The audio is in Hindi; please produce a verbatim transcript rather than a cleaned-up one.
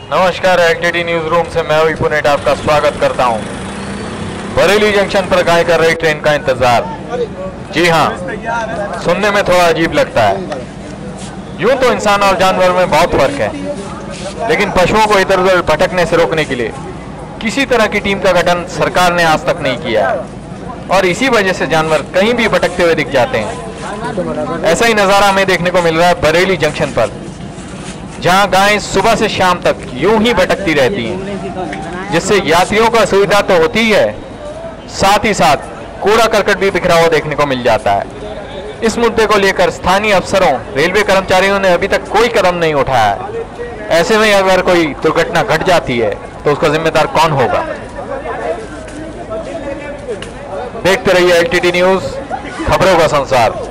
नमस्कार, एलटीटी न्यूज रूम से मैं विपुनेट आपका स्वागत करता हूं। बरेली जंक्शन पर गाय कर रही ट्रेन का इंतजार। जी हां, सुनने में थोड़ा अजीब लगता है। यूं तो इंसान और जानवर में बहुत फर्क है, लेकिन पशुओं को इधर उधर भटकने से रोकने के लिए किसी तरह की टीम का गठन सरकार ने आज तक नहीं किया है, और इसी वजह से जानवर कहीं भी भटकते हुए दिख जाते हैं। ऐसा ही नज़ारा हमें देखने को मिल रहा है बरेली जंक्शन पर, जहां गायें सुबह से शाम तक यूं ही भटकती रहती हैं, जिससे यात्रियों को असुविधा तो होती ही है, साथ ही साथ कूड़ा करकट भी बिखरा हुआ देखने को मिल जाता है। इस मुद्दे को लेकर स्थानीय अफसरों, रेलवे कर्मचारियों ने अभी तक कोई कदम नहीं उठाया है। ऐसे में अगर कोई दुर्घटना घट जाती है तो उसका जिम्मेदार कौन होगा? देखते रहिए एलटीटी न्यूज, खबरों का संसार।